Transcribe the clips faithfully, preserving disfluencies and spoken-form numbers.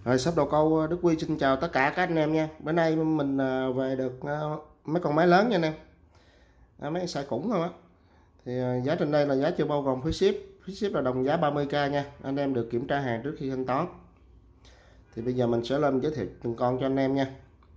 Rồi shop đầu câu Đức Huy xin chào tất cả các anh em nha. Bữa nay mình về được mấy con máy lớn nha anh em. Mấy size khủng không á. Thì giá trên đây là giá chưa bao gồm phí ship. Phí ship là đồng giá ba mươi k nha. Anh em được kiểm tra hàng trước khi thanh toán. Thì bây giờ mình sẽ lên giới thiệu từng con cho anh em nha.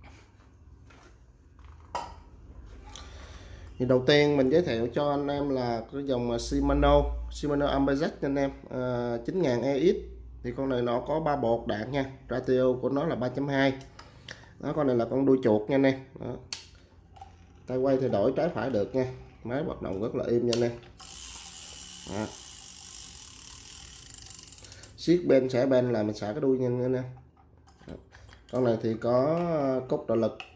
Thì đầu tiên mình giới thiệu cho anh em là cái dòng Shimano Shimano Amazfit anh em, à, chín nghìn E X. Thì con này nó có ba bột đạn nha, ratio của nó là ba chấm hai. Đó, con này là con đuôi chuột nha anh em. Đó. Tay quay thì đổi trái phải được nha, máy hoạt động rất là êm nha anh em. Đó. Siết bên xẻ bên là mình xả cái đuôi nhanh nha anh em. Đó. Con này thì có cốc trợ lực.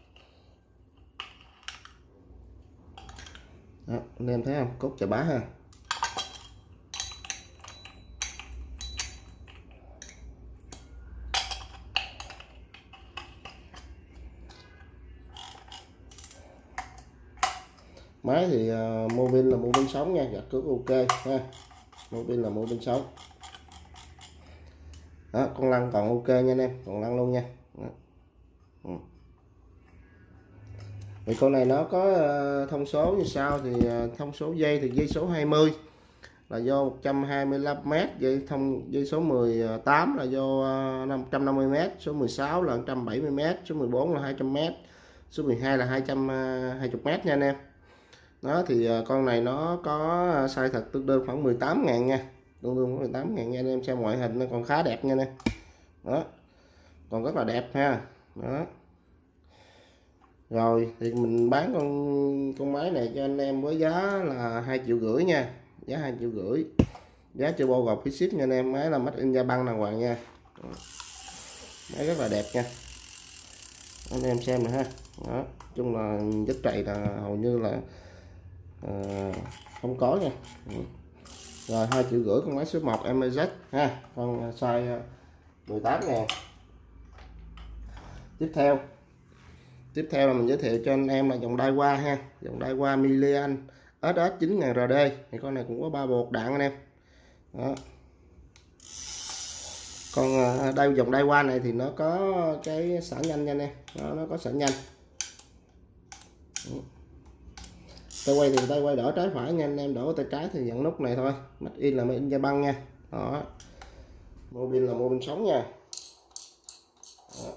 Đó, anh em thấy không, cốt chà bá ha. Máy thì uh, mô pin là mô pin sống nha, gạt cước ok ha, mô pin là mô pin sống. Đó, con lăn còn ok nha anh em, còn lăn luôn nha. Đó. Ừ. Thì con này nó có uh, thông số như sau. Thì uh, thông số dây thì dây số hai mươi là do một trăm hai mươi lăm mét, dây thông dây số mười tám là do uh, năm trăm năm mươi mét, số mười sáu là một trăm bảy mươi mét, số mười bốn là hai trăm mét, số mười hai là hai trăm hai mươi mét nha anh em. Đó thì con này nó có size thật tương đương khoảng mười tám ngàn nha, tương đương mười tám ngàn nha anh em. Xem ngoại hình nó còn khá đẹp nha anh em. Đó, còn rất là đẹp ha. Đó, rồi thì mình bán con con máy này cho anh em với giá là hai triệu rưỡi nha, giá hai triệu rưỡi, giá chưa bao gồm phí ship nha anh em. Máy là made in Japan đàng hoàng nha. Đó. Máy rất là đẹp nha, anh em xem này ha. Đó, chung là vết trầy là hầu như là à, không có nha. Rồi hai triệu rưỡi con máy số một Amazfit ha, con size mười tám ngàn. Tiếp theo tiếp theo là mình giới thiệu cho anh em là dòng Daiwa ha, dòng Daiwa Milian ét ét chín nghìn R D. Thì con này cũng có ba bột đạn anh em. Đó. Con đây dòng Daiwa này thì nó có cái xả nhanh nha anh em. Đó, nó có xả nhanh. Tay quay thì tay quay đỡ trái phải nha anh em, đổ tay trái thì nhận nút này thôi. Made in là made in Japan nha. Đó, mô pin là mô pin sống nha. Đó.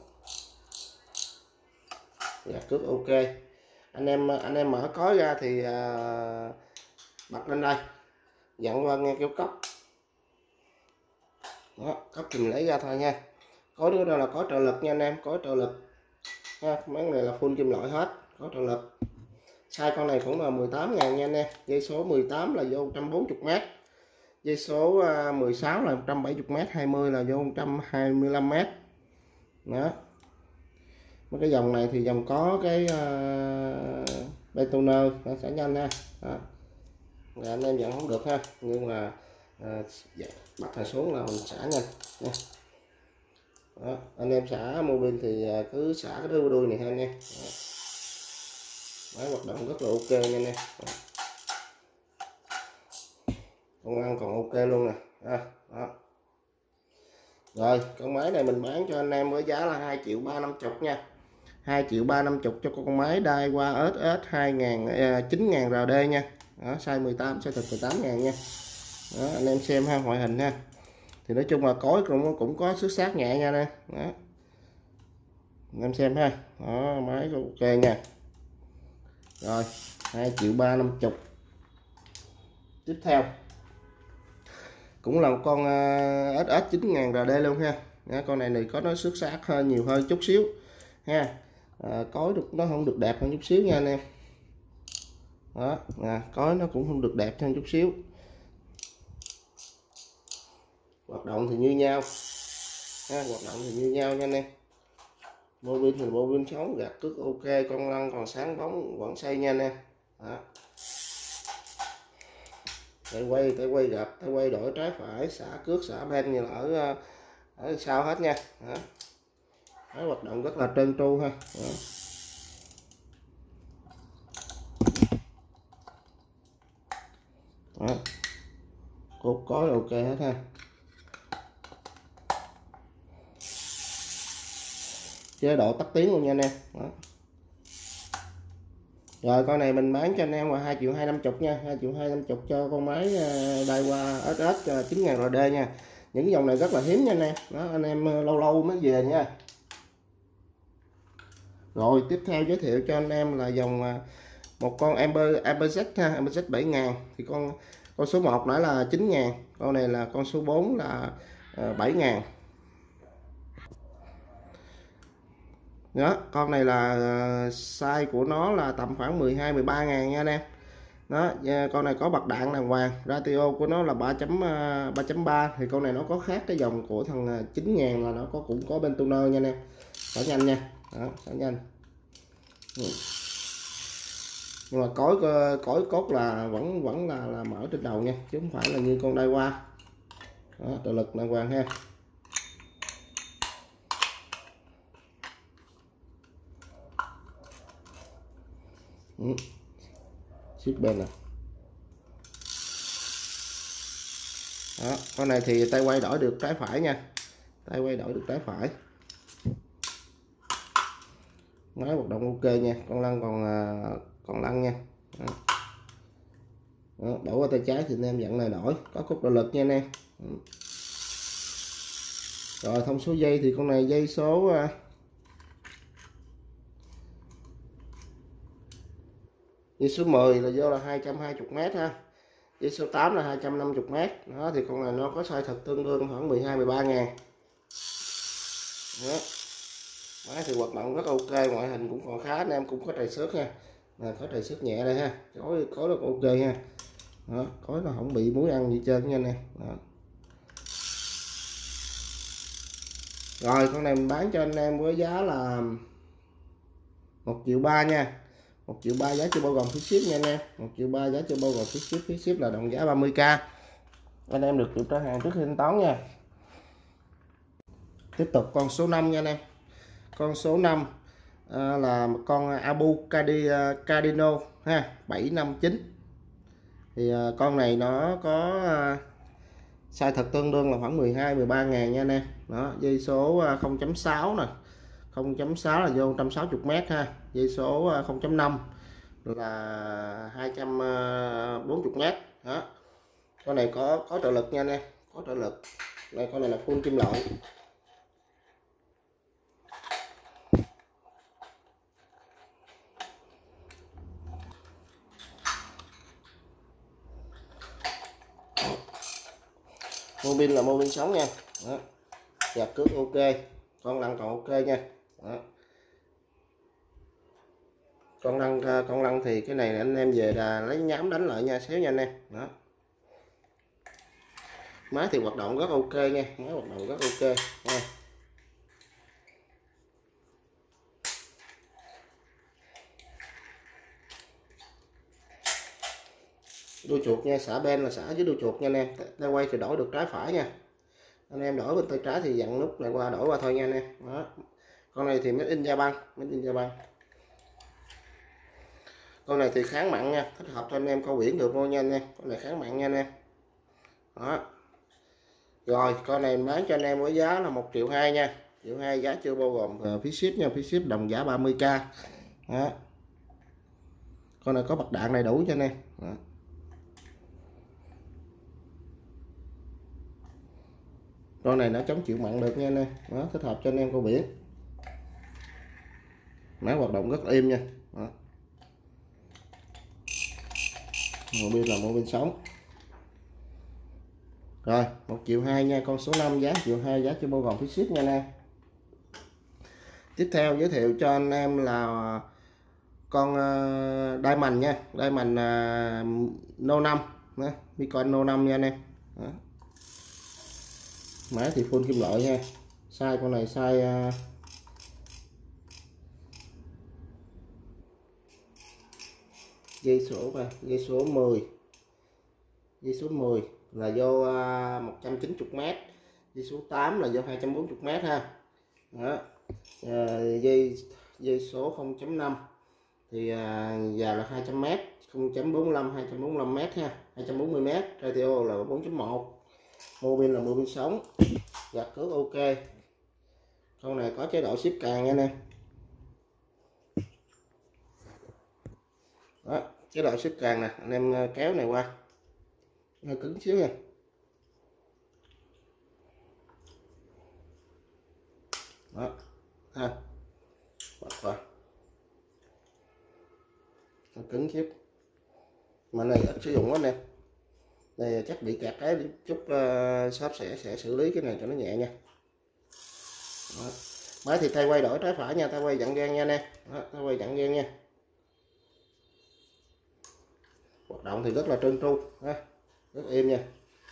Dạ, cước ok. Anh em anh em mở cối ra thì uh, bật lên đây, dặn qua nghe kêu cốc. Đó, cốc thì mình lấy ra thôi nha. Cối đó là có trợ lực nha anh em, có trợ lực ha. Máy này là full kim loại hết, có trợ lực. Size con này cũng là mười tám ngàn nha anh em. Dây số mười tám là vô một trăm bốn mươi mét, dây số mười sáu là một trăm bảy mươi mét, hai mươi là vô một trăm hai mươi lăm mét. Đó, mấy cái dòng này thì dòng có cái uh, betoner nó sẽ nhanh ha. Đó. Rồi anh em dặn không được ha, nhưng mà uh, bắt thằng xuống là mình xả nhanh nha. Đó, anh em xả mô pin thì cứ xả cái đuôi đuôi này ha anh em. Đó. Máy hoạt động rất là ok nha anh em. Con ăn còn ok luôn nè. Đó. Đó. Rồi con máy này mình bán cho anh em với giá là hai triệu ba năm chục nha, hai triệu ba năm chục cho con máy Daiwa ét ét hai nghìn chín nghìn R D nha. Đó, size mười tám, size thực mười tám ngàn nha. Đó, anh em xem ha, ngoại hình ha. Thì nói chung là cối cũng cũng có xước sát nhẹ nha nè. Đó, anh em xem ha. Đó, máy ok nha. Rồi hai triệu ba năm chục. Tiếp theo cũng là một con ét ét chín nghìn R D luôn ha. Đó, con này này có nó xước sát hơn, nhiều hơn chút xíu ha. À, cối được nó không được đẹp hơn chút xíu nha anh em. Đó, à, cối nó cũng không được đẹp hơn chút xíu. Hoạt động thì như nhau ha, hoạt động thì như nhau nha anh em. Mô pin thì mô pin sống, gạt cước ok, con lăn còn sáng bóng vẫn xây nha anh em. Đó, tay quay tay quay gạt tay quay đổi trái phải, xả cước xả ben như là ở ở sau hết nha. Đó, máy hoạt động rất là trơn tru ha. Đó. Đó, cốt cối ok hết ha. chế độ tắt tiếng luôn nha anh em. Đó. Rồi con này mình bán cho anh em là hai triệu hai trăm năm mươi nha, hai triệu hai trăm năm mươi cho con máy Daiwa ét ét chín nghìn R D nha. Những dòng này rất là hiếm nha anh em. Đó, anh em lâu lâu mới về nha. Rồi tiếp theo giới thiệu cho anh em là dòng một con Amperzett ha, Amperzett bảy nghìn. Thì con con số một nãy là chín nghìn, con này là con số bốn là bảy nghìn. Đó, con này là size của nó là tầm khoảng mười hai mười ba ngàn nha anh em. Đó, con này có bật đạn đàng hoàng, ratio của nó là ba chấm ba. Thì con này nó có khác cái dòng của thằng chín nghìn là nó có cũng có bên tuner nha anh em. Phải nhanh nha. Đó, phải nhanh. Ừ. Nhưng mà cối cối cốt là vẫn vẫn là là mở trên đầu nha, chứ không phải là như con Daiwa. Đó, trợ lực đàng hoàng ha. Ừ. Ship bên nè. Đó, con này thì tay quay đổi được trái phải nha, tay quay đổi được trái phải. Máy hoạt động ok nha, con lăn còn còn lăn nha. Đó. Đó, đổ qua tay trái thì anh em dặn này đổi, có cúc trợ lực nha anh em. Rồi thông số dây thì con này dây số dây số mười là vô là hai trăm hai mươi mét ha, dây số tám là hai trăm năm mươi mét. Đó thì con này nó có size thật tương đương khoảng mười hai mười ba ngàn. Đó. Máy thì hoạt động rất ok, ngoại hình cũng còn khá, anh em cũng có trầy xước ha. À, có trầy xước nhẹ đây ha, cối cối rất ok ha. Đó, cối nó không bị muối ăn gì trơn nha anh em. Đó. Rồi con này mình bán cho anh em với giá là một triệu ba nha, một triệu ba giá chưa bao gồm phí ship nha anh em. Một triệu ba giá chưa bao gồm phí ship, phí ship là đồng giá ba mươi k. Anh em được kiểm tra hàng trước khi thanh toán nha. Tiếp tục con số năm nha anh em. Con số năm à, là một con Abu Cardino ha, bảy năm chín. Thì à, con này nó có à, size thật tương đương là khoảng mười hai mười ba ngàn nha anh em. Đó, dây số không chấm sáu nè, không chấm sáu là vô một trăm sáu mươi mét ha, dây số không chấm năm là hai trăm bốn mươi mét. Đó, con này có có trợ lực nha anh em, có trợ lực. Đây, con này là full kim loại. Mô pin là mô pin sống nha. Đó, giặt cước ok, con lăn còn ok nha. Đó. Con lăn con lăn thì cái này anh em về là lấy nhám đánh lại nha, xéo nha anh em. Đó, máy thì hoạt động rất ok nha, máy hoạt động rất ok nha. Đuôi chuột nha, xả ben là xả với đuôi chuột nha anh em. Tay quay thì đổi được trái phải nha, anh em đổi bên tay trái thì dặn nút lại qua đổi qua thôi nha anh em. Đó, con này thì made in Japan, made in Japan. Con này thì kháng mặn nha, thích hợp cho anh em câu biển được luôn nha anh em. Con này kháng mặn nha anh em. Đó. Rồi con này bán cho anh em với giá là một triệu hai nha, triệu hai giá chưa bao gồm phí ship nha, phí ship đồng giá ba mươi k. Đó, con này có bật đạn đầy đủ cho anh em. Đó. Con này nó chống chịu mặn được nha anh em. Đó, thích hợp cho anh em câu biển. Máy hoạt động rất êm nha. Đó. Mô pin là mô pin sống. Rồi một triệu hai nha, con số năm giá một triệu hai giá chưa bao gồm phí ship nha anh em. Tiếp theo giới thiệu cho anh em là con uh, Diamond nha, Diamond uh, No năm, Nikon No năm nha anh em. Đó. Máy thì full kim loại nha, size con này size uh, dây số và dây số mười, dây số mười là vô uh, một trăm chín mươi mét, dây số tám là vô hai trăm bốn mươi mét ha. Đó. Uh, dây dây số không chấm năm thì uh, giờ là hai trăm mét, không chấm bốn mươi lăm hai trăm bốn mươi lăm mét ha, hai trăm bốn mươi mét, ratio là bốn chấm một. Mô pin là mô pin sống, gạt cước ok, Con này có chế độ ship càng nha anh em. Đó, chế độ ship càng nè, anh em kéo này qua hơi cứng xíu nha. Đó ha, bật vào nó cứng xíu, mà này ít sử dụng quá nè, này chắc bị kẹt cái chút. Uh, shop sẽ sẽ xử lý cái này cho nó nhẹ nha. Đó. Máy thì tay quay đổi trái phải nha, tay quay dặn gan nha nè, tay quay dặn gan nha. Hoạt động thì rất là trơn tru ha, rất êm nha.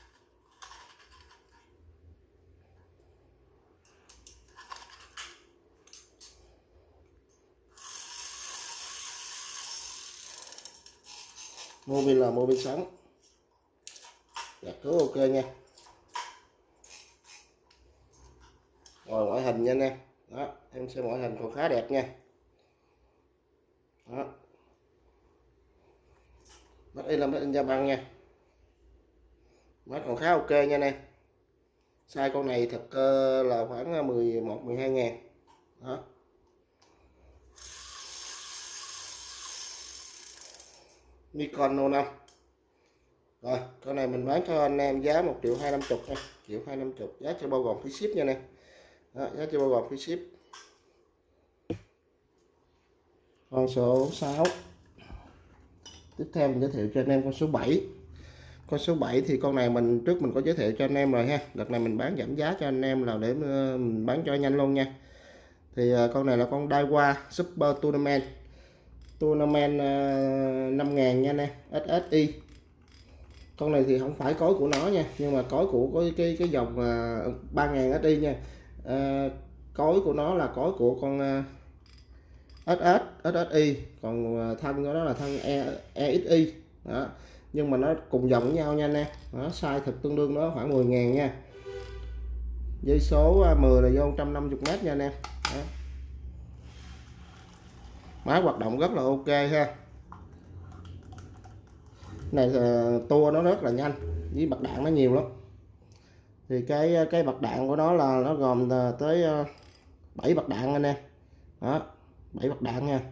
Mô pin là mô pin sống, gạt cứu ok nha. Rồi ngoại hình nha anh em. Đó, em xem ngoại hình còn khá đẹp nha. Đó, mắt in là mắt in Japan nha, mắt còn khá ok nha anh em. Size con này thật uh, là khoảng mười một mười hai ngàn. Đó, Nikon Neo năm. Rồi con này mình bán cho anh em giá một triệu hai trăm năm mươi nha, triệu hai trăm năm mươi, giá cho bao gồm phí ship nha nè. Đó, giá cho bao gồm phí ship. Con số sáu. Tiếp theo mình giới thiệu cho anh em con số bảy. Con số bảy thì con này mình trước mình có giới thiệu cho anh em rồi ha. Đợt này mình bán giảm giá cho anh em là để mình bán cho nhanh luôn nha. Thì con này là con Daiwa Super Tournament. Tournament năm ngàn nha anh em, ét ét i. Con này thì không phải cối của nó nha, nhưng mà cối của cái cái, cái dòng ba ngàn ét i nha. À, cối của nó là cối của con ét ét, ét ét i, còn thân của nó là thân e, EXI. Đó, nhưng mà nó cùng dòng với nhau nha anh em. Đó, size thực tương đương nó khoảng mười ngàn nha. Dây số mười là vô một trăm năm mươi mét nha anh em. Đó. Máy hoạt động rất là ok ha. Này tua nó rất là nhanh, với bật đạn nó nhiều lắm. Thì cái cái bật đạn của nó là nó gồm tới bảy bật đạn anh em. Đó, bảy bật đạn nha.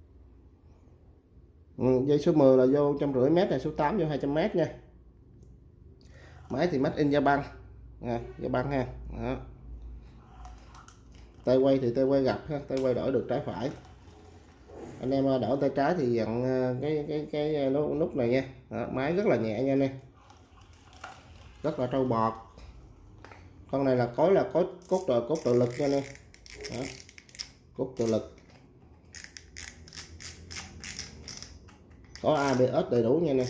Ừ, dây số mười là vô một trăm năm mươi mét này, số tám vô hai trăm mét nha. Máy thì made in Japan. À, Japan ha. Đó. Tay quay thì tay quay gập ha, tay quay đổi được trái phải. Anh em đổi tay trái thì dặn cái cái cái nút này nha. Đó, máy rất là nhẹ nha anh em, rất là trâu bọt. Con này là cối là cối cốt trợ cốt trợ lực nha anh em. Đó, cốt trợ lực, có a bê ét đầy đủ nha anh em.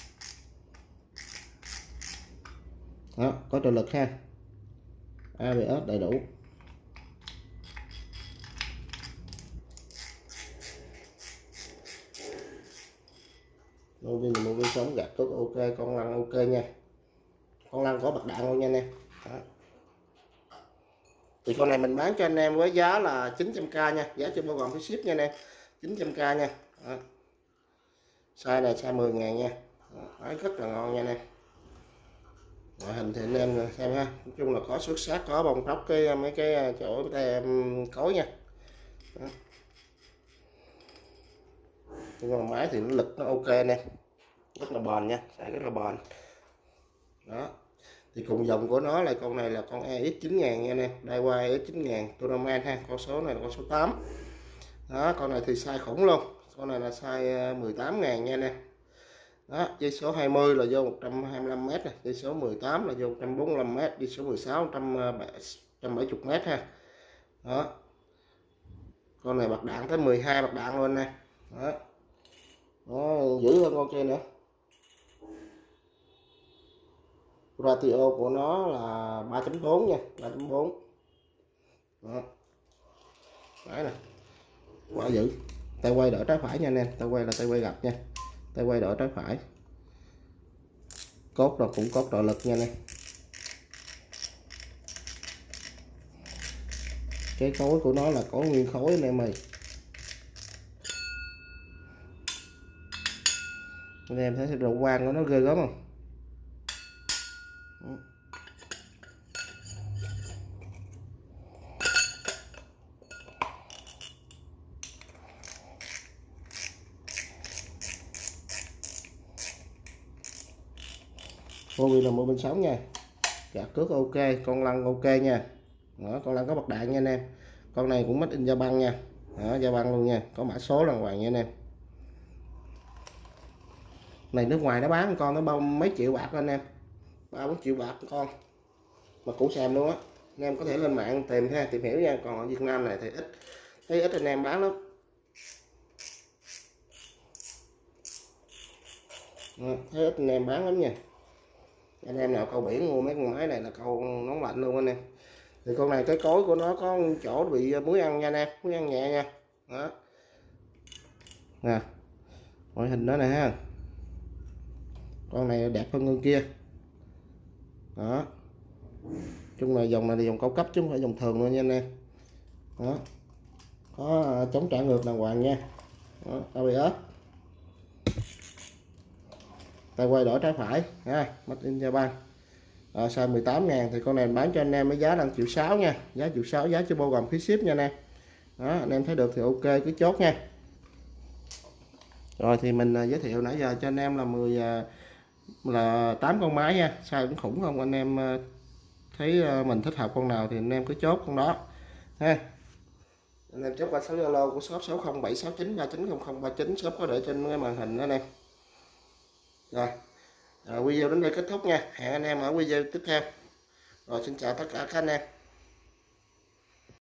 Đó, có trợ lực ha, a bê ét đầy đủ. Mô pin mô pin sống gạt tốt ok, con lăn ok nha, con lăn có bật đạn luôn nha anh em. Đó. Thì con này mình bán cho anh em với giá là chín trăm k nha, giá chưa bao gồm phí ship nha anh em, chín trăm k nha. Đó. Size này size mười ngàn nha. Đó, rất là ngon nha anh em. Ngoại hình thì anh em xem ha, nói chung là có xuất sắc, có bông tóc cái mấy cái chỗ tay cối nha. Đó. Nhưng mà máy thì nó lực nó ok nè, rất là bền nha, xài rất là bền. Đó, thì cùng dòng của nó là con này là con e ích chín ngàn nha anh em, Daiwa e ích chín ngàn Tournament ha, con số này là con số tám. Đó, con này thì size khủng luôn, con này là size mười tám ngàn nha anh em. Đó, dây số hai mươi là vô một trăm hai mươi lăm mét này, dây số mười tám là vô một trăm bốn mươi lăm mét, dây số mười sáu một trăm bảy mươi mét ha. Đó, con này bật đạn tới mười hai bật đạn luôn nè. Đó, nó dữ hơn con kia nữa. Ratio của nó là ba chấm bốn nha, ba chấm bốn. Đó, đấy nè, quá dữ. Tay quay đỡ trái phải nha anh em, tay quay là tay quay gập nha, tay quay đỡ trái phải. Cốt là cũng cốt trợ lực nha anh em. Cái khối của nó là có nguyên khối anh em ơi. Anh em thấy độ quang của nó ghê gớm không? Vô là mua bên sống nha. Gạt cước ok, con lăn ok nha. Đó, con lăn có bật đạn nha anh em. Con này cũng made in Japan nha. Đó, Japan luôn nha, có mã số đàng hoàng nha anh em. Này nước ngoài nó bán con nó bao mấy triệu bạc anh em, ba bốn triệu bạc con mà cũ xàm luôn á. Anh em có thể lên mạng tìm ha, tìm hiểu nha. Còn ở Việt Nam này thì ít, thấy ít anh em bán lắm. Đó, thấy ít anh em bán lắm nha. Anh em nào câu biển mua mấy con máy này là câu nóng lạnh luôn anh em. Thì con này cái cối của nó có chỗ bị muối ăn nha anh em, muối ăn nhẹ nha. Đó nè, ngoại hình đó nè ha. Con này đẹp hơn con kia. Đó, chung là dòng này là dòng cao cấp chứ không phải dòng thường luôn nha anh em. Đó, có chống trả ngược đàng hoàng nha. Đó, a bê ét, tay quay đổi trái phải ha, made in Japan. À, size mười tám ngàn thì con này bán cho anh em với giá đang triệu sáu nha, giá triệu sáu, giá chưa bao gồm phí ship nha anh em. Đó, anh em thấy được thì ok cứ chốt nha. Rồi thì mình giới thiệu nãy giờ cho anh em là mười là tám con máy nha, size cũng khủng không. Anh em thấy mình thích hợp con nào thì anh em cứ chốt con đó ha. Anh em chốt qua số Zalo của shop sáu không bảy sáu chín ba chín không không ba chín, shop có để trên cái màn hình đó anh em. Rồi à, video đến đây kết thúc nha, hẹn anh em ở video tiếp theo. Rồi xin chào tất cả các anh em.